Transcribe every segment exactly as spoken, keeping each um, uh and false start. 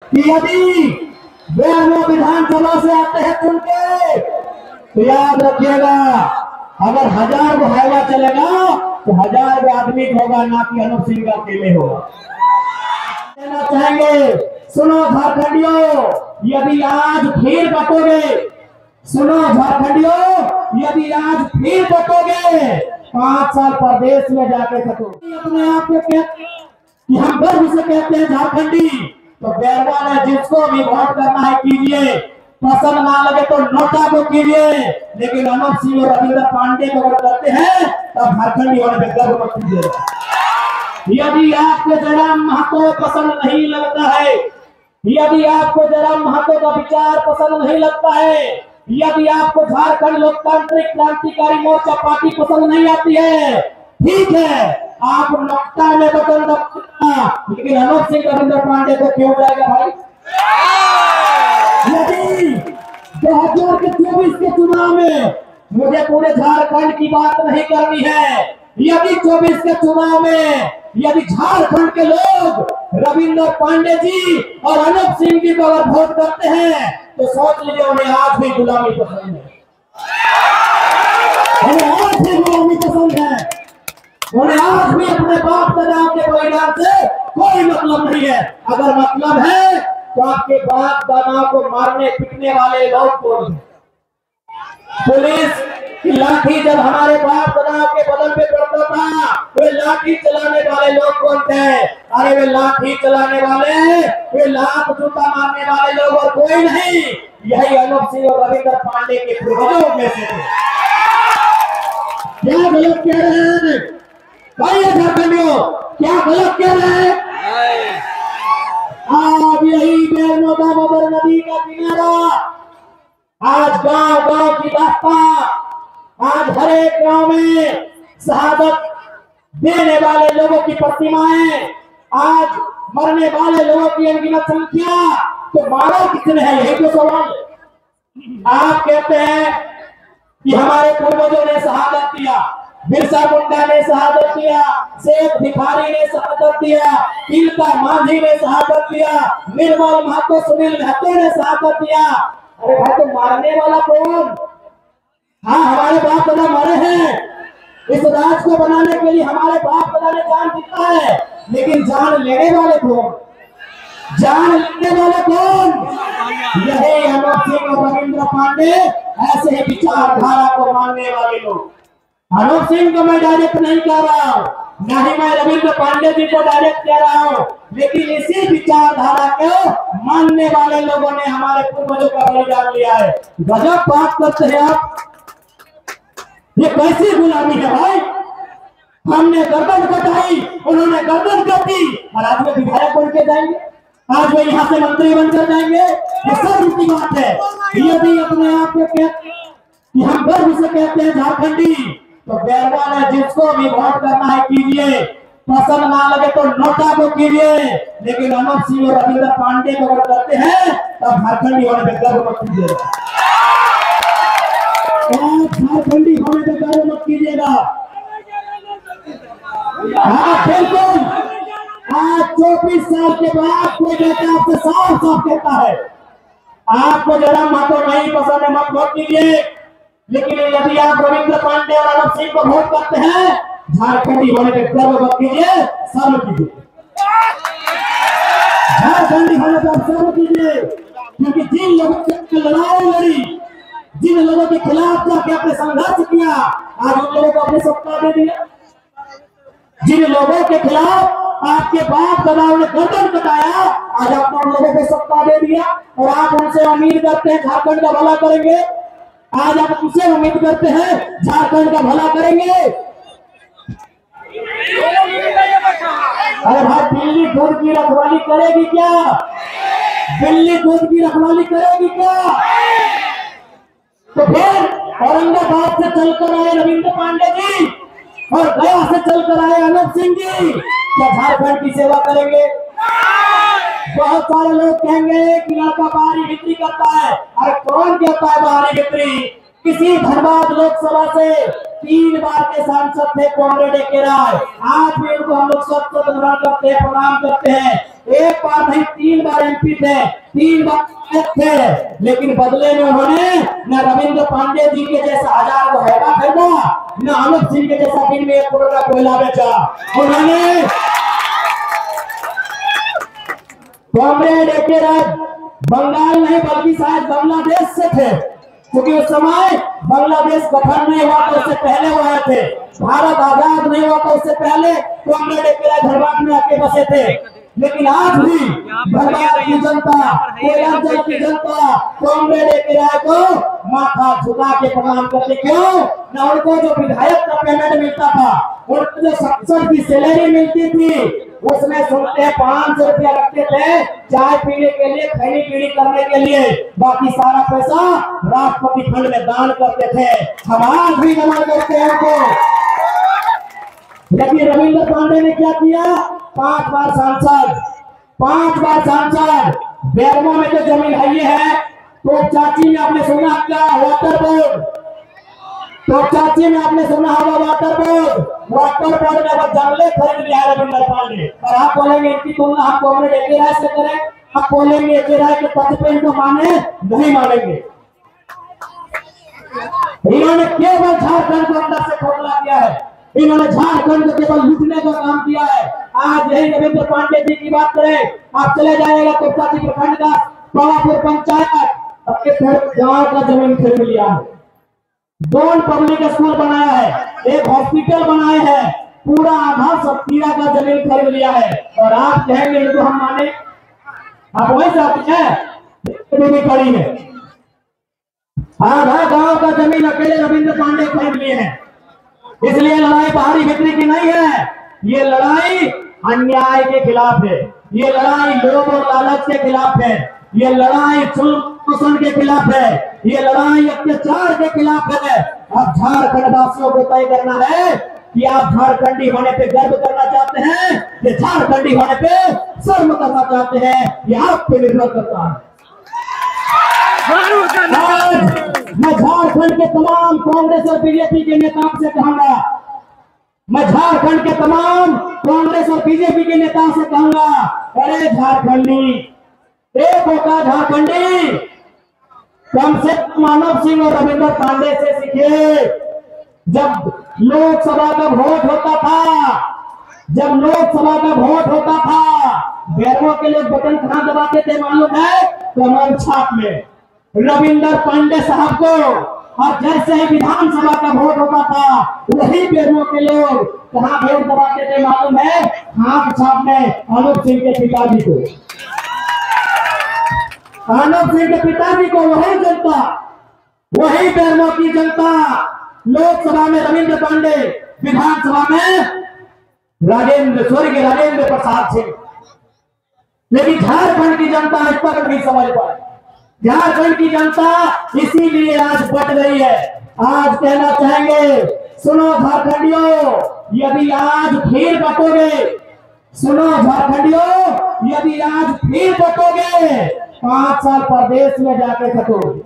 कि यदि वे विधानसभा से आते हैं चुन के, तो याद रखिएगा अगर हजार को हवा चलेगा तो हजार को आदमी होगा, ना कि अनूप सिंह का अकेले होगा। कहना चाहेंगे, सुनो झारखंडियों, यदि आज फिर बटोगे, सुनो झारखंडियों, यदि आज फिर बटोगे, पांच साल प्रदेश में जाके बटोगे। अपने आप को कहते कि हम गर्व से कहते हैं झारखंडी, तो बैरवा ने जिसको भी वोट करना है कीजिए, पसंद ना लगे तो नोटा को कीजिए, लेकिन अनूप सिंह और रविंद्र पांडे को वोट करते हैं तब झारखंडी होने पर गर्व मत कीजिएगा। यदि आपको जयराम महतो पसंद नहीं लगता है, यदि आपको जयराम महतो का विचार पसंद नहीं लगता है, यदि आपको झारखंड लोकतांत्रिक क्रांतिकारी मोर्चा पार्टी पसंद नहीं आती है, ठीक है, आप नोटा में बटन दबाना, लेकिन अनूप सिंह रविंद्र पांडे को क्यों जाएगा भाई? यदि दो हजार के चौबीस के चुनाव में मुझे पूरे झारखंड की बात नहीं करनी है, यदि चौबीस के चुनाव में यदि झारखंड के लोग रविंद्र पांडे जी और अनूप सिंह जी को अगर वोट करते हैं तो सोच लीजिए उन्हें आज भी गुलामी पसंद है, उन्हें आज भी गुलामी पसंद है, उन्हें आज भी अपने बाप दादा के परिवार से कोई मतलब नहीं है। अगर मतलब है तो आपके बाप दादा को मारने पीटने वाले लोग कौन हैं? पुलिस की लाठी जब हमारे बाप दादा के बदन पे पड़ता था, वे लाठी चलाने वाले लोग कौन थे? अरे वे लाठी चलाने वाले, वे लात जूता मारने वाले लोग और कोई नहीं, यही अनूप सिंह और रविंद्र पांडे के पूर्वजों में से थे। क्या गलत कह रहे हैं भाई झारखंडियों, क्या गलत कह रहे हैं? आज यही दामोदर नदी का किनारा, आज गांव गांव की रास्ता, आज हर एक गांव में शहादत देने वाले लोगों की प्रतिमाएं, आज मरने वाले लोगों की अनगिनत संख्या, तो मारा कितने हैं? यही तो सवाल है। आप कहते हैं कि हमारे पूर्वजों ने शहादत दिया, बिरसा मुंडा ने शहादत दिया, शेख भिखारी ने शहादत दिया, तिलका मांझी ने शहादत दिया, निर्मल महतो सुनील महतो ने शहादत दिया। अरे भाई तो मारने वाला कौन? हाँ हमारे बाप दादा मरे हैं, इस राज को बनाने के लिए हमारे बाप दादा ने जान दिया है, लेकिन जान लेने वाले कौन? जान लेने वाले कौन? यही अनूप सिंह और रविंद्र पांडे, ऐसे ही विचारधारा को मानने वाले लोग। अनूप सिंह को मैं डायरेक्ट नहीं कह रहा हूँ, न ही मैं रविंद्र पांडे जी को डायरेक्ट कह रहा हूँ, लेकिन इसी विचारधारा को मानने वाले लोगों ने हमारे पूर्वजों का बलिदान लिया है। गजब बात करते हैं आप, ये कैसी गुलामी है भाई? हमने गर्दन कटाई, उन्होंने गर्दन काटी, और आज वे विधायक बन के जाएंगे, आज वे यहाँ से मंत्री बनकर जाएंगे। ये सब उनकी बात है। यदि अपने आप को कहते कि हम गर्व से कहते हैं झारखंडी, तो बैरवा ने जिसको भी वोट करना है कीजिए, पसंद ना लगे तो नोटा को कीजिए, लेकिन अनूप सिंह और रविंद्र पांडे को वोट करते हैं तब झारखंडी होने पर गर्व मत कीजिएगा। झारखंडी होने पर गर्व मत कीजिएगा। हाँ बिल्कुल, आज चौबीस साल के बाद कोई बेटा आपसे साफ साफ कहता है आपको जयराम महतो नहीं पसंद है, मत वोट कीजिए, लेकिन यदि आप रविंद्र पांडे और अनूप सिंह को वोट करते हैं, झारखंडी होने के गर्व मत कीजिए, सर्व कीजिए। झारखंडी होने पर सर्व कीजिए, क्योंकि जिन लोगों की लड़ाई लड़ी, जिन लोगों के खिलाफ जाके आपने संघर्ष किया, आज उन लोगों को अपनी सत्ता दे दिया। जिन लोगों के खिलाफ आपके बाप दादा ने गर्दन कटाया, आज आपने उन लोगों को सत्ता दे दिया, और आप उनसे उम्मीद करते हैं झारखंड का भला करेंगे। आज आप उनसे उम्मीद करते हैं झारखंड का भला करेंगे। अरे भाई दिल्ली दूध की रखवाली करेगी क्या? दिल्ली दूध की रखवाली करेगी क्या? तो फिर औरंगाबाद से चलकर आए रविंद्र पांडे जी और गया से चलकर आए अनूप सिंह जी, क्या झारखंड की सेवा करेंगे? बहुत सारे लोग कहेंगे कि लड़का बाहरी बिक्री करता है। अरे कौन कहता है बाहरी बिक्री? किसी धनबाद लोकसभा से तीन बार के सांसद थे कॉमरेड एके राय। आज भी उनको हम लोग सब धन्यवाद करते हैं, प्रणाम करते हैं। एक बार नहीं तीन बार एमपी थे, तीन बार थे, लेकिन बदले में उन्होंने न रविंद्र पांडे जी के जैसा हजार को हैवा खरीदा, न अनूप सिंह के जैसा दिन में एक करोड़ का कोयला बेचा। उन्होंने कॉमरेड एके राय बंगाल नहीं बल्कि शायद बांग्लादेश से थे, क्योंकि उस समय बांग्लादेश गठन नहीं हुआ तो उससे पहले वो आए थे। भारत आजाद नहीं हुआ तो उससे पहले कॉमरेड एके राय धनबाद में आके बसे थे। लेकिन आज भी धनबाद की जनता, कोयलांचल की जनता कॉमरेड एके राय को माथा झुका के प्रणाम करते। क्यों? न उनको जो विधायक का पेमेंट मिलता था, उनको जो संसद की सैलरी मिलती थी, उसमें सुनते पांच सौ रुपया रखते थे चाय पीने के लिए, खैनी पीनी करने के लिए, बाकी सारा पैसा राष्ट्रपति फंड में दान करते थे। हम आज भी नमन करते हैं उनको। लेकिन रविंद्र पांडे ने क्या किया? पांच बार सांसद, पांच बार सांसद, बेरमो में जो जमीन है ये है, तो चाची में आपने सुना क्या? वाटर बोर्ड, तो चाची में आपने सुना होगा वाटर बोर्ड, वाटर बोर्ड में अब जंगले खरीद लिया है रविंद्र पांडे। और आप बोलेंगे इनकी तुलना हम कॉमरेड एके राय से करें, आप बोलेंगे एके राय के पद पे इनको माने, नहीं मानेंगे। इन्होंने केवल झारखंड को अंदर से खोखला किया है, इन्होंने झारखंड को केवल लूटने का काम किया है। आज यही रविंद्र पांडे जी की बात करें, आप चले जाएगा तो चाची प्रखंड का पवापुर पंचायत अपने गांव का जमीन खरीद लिया है, दो पब्लिक स्कूल बनाया है, एक हॉस्पिटल बनाए हैं, पूरा आधा सत्तीरा का जमीन खरीद लिया है। और आप कहेंगे इनको हम माने? आप वही चाहते हैं भी पड़ी है। आधा गांव का जमीन अकेले रविंद्र पांडे खरीद लिए हैं। इसलिए लड़ाई बाहरी भीतरी की नहीं है, ये लड़ाई अन्याय के खिलाफ है, ये लड़ाई लोभ और लालच के खिलाफ है, ये लड़ाई शोषण के खिलाफ है, ये लड़ाई अत्याचार के खिलाफ है। अब झारखंड वासियों को तय करना है कि आप झारखंडी होने पे गर्व करना चाहते हैं या झारखंडी होने पे शर्म करना चाहते हैं, ये आप पे निर्भर करता है। मैं झारखंड के तमाम कांग्रेस और बीजेपी के नेताओं से कहूंगा, मैं झारखंड के तमाम कांग्रेस और बीजेपी के नेताओं से कहूंगा, अरे झारखंडी एक होता झारखंडी, कम से कम मानव सिंह और रविंद्र पांडे से सीखे। जब लोकसभा का वोट होता था, जब लोकसभा का वोट होता था, बेरमो के लोग बटन कहां दबाते थे मालूम है? कमल छाप में रविंद्र पांडे साहब को। और जैसे ही विधानसभा का वोट होता था, वही बेरमो के लोग कहां वोट दबाते थे मालूम है? हाथ छाप में अनूप सिंह के पिताजी को, अनूप सिंह के पिताजी को वही जनता, वही बेरमो की जनता लोकसभा में रविंद्र पांडे, विधानसभा में राजेंद्र स्वर्गीय राजेंद्र प्रसाद सिंह। लेकिन झारखंड की जनता इस पर नहीं समझ पाई। झारखंड की जनता इसीलिए आज बट गई है। आज कहना चाहेंगे, सुनो झारखंडियों, यदि आज फिर बटोगे, सुनो झारखंडियों, यदि आज फिर बटोगे, पांच साल प्रदेश में जाके खटोगे।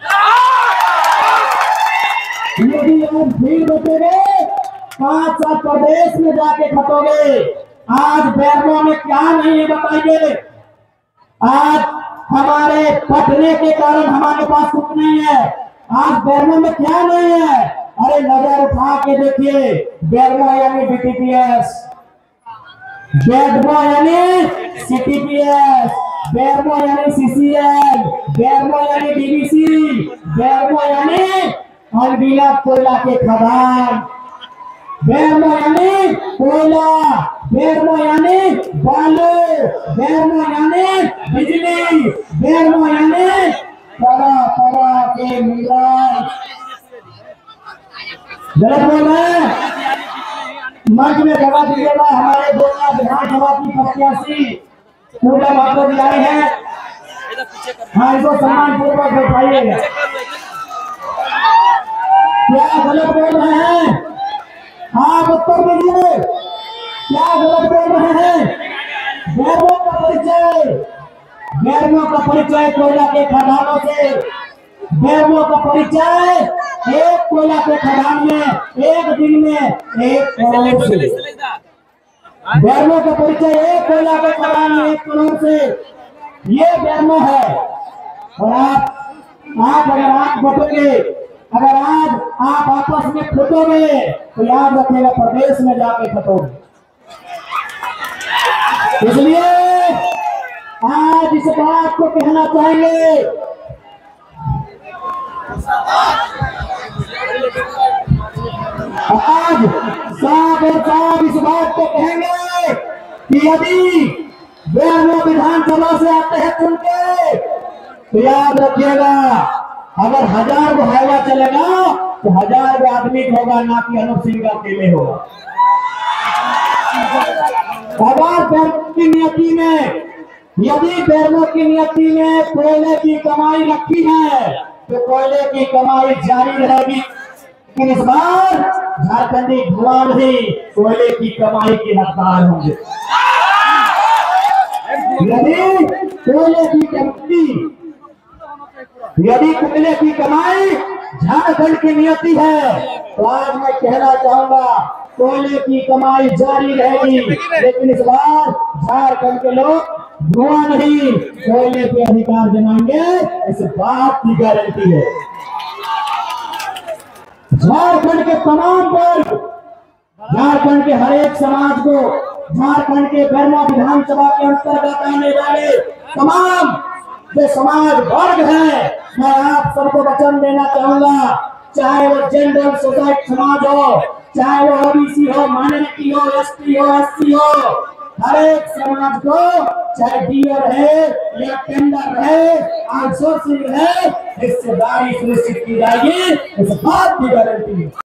यदि आज फिर बटोगे, पांच साल प्रदेश में जाके खटोगे। आज बेरमो में क्या नहीं है बताइए? आज हमारे पटने के कारण हमारे पास कुछ नहीं है। आज बेरमो में क्या नहीं है? अरे नजर उठा के देखिए, बेरमो यानी बीटीपीएस, बेरमो यानी सीटीपीएस, बेरमो यानी सीसीएल, बेरमो यानी डीवीसी, बेरमो यानी अनगिनत कोयला के खदान, बेरमो यानी कोयला, बेरमो यानी बालू, बेरमो यानी बिजली, बेरमो यानी तरह तरह के मिनरल। गलत बोल रहे हैं? मंच में जगह दीजिएगा। हमारे गोला विधानसभा की प्रत्याशी पूजा माता जी आए हैं, हाँ इनको सम्मान पूर्वक बैठाइए। क्या गलत बोल रहे हैं? आप उत्तर दीजिए, क्या गलत बोल रहे हैं? बेरमो का परिचय, बेरमो का परिचय कोयला के खदानों से, बेरमो का परिचय एक कोयला के खदान में एक दिन में एक करोड़ से बेरमो का परिचय एक कोयला के खदान में एक करोड़ से ये बेरमो है। और आप आप अगर आप बटोगे, अगर आज आप आपस में फटोगे तो याद रखिएगा प्रदेश में जाके फटोगे। इसलिए आज इस बात को कहना चाहेंगे, आज साफ और साफ इस बात को कहेंगे कि यदि बेरमो विधानसभा से आते हैं चुन के तो याद रखिएगा अगर हजार को हाईवा चलेगा तो हजार को आदमी होगा, ना कि अनूप सिंह का अकेले होगा। अगर बेरमो की नियति में यदि बेरमो की नियति में कोयले की कमाई रखी है तो कोयले की कमाई जारी रहेगी। लेकिन इस बार झारखंडी भगवान ही कोयले की कमाई के हकदार होंगे। यदि कोयले की कमाई यदि कोयले की कमाई झारखंड की नियति है तो आज मैं कहना चाहूंगा कोयले की कमाई जारी रहेगी। लेकिन इस बार झारखंड के लोग धुआं नहीं कोयले पे अधिकार जमाएंगे, इस बात की गारंटी है। झारखंड के तमाम वर्ग, झारखंड के हर एक समाज को, झारखंड के बेरमो विधानसभा के अंतर्गत आने वाले तमाम जो समाज वर्ग है, मैं आप सबको वचन देना चाहूंगा, चाहे वो जनरल सोसाइटी समाज हो, चाहे वो ओबीसी हो, माइनॉरिटी हो, एसटी हो, एससी हो, हर एक समाज को चाहे डीओ रहे या टेंडर रहे, आउटसोर्सिंग है, हिस्सेदारी सुनिश्चित की जाएगी, इस बात की गारंटी है।